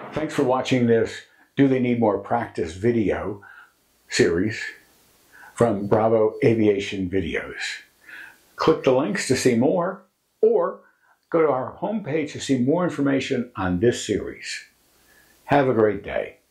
Thanks for watching this Do They Need More Practice video series from Bravo Aviation Videos. Click the links to see more, or go to our homepage to see more information on this series. Have a great day.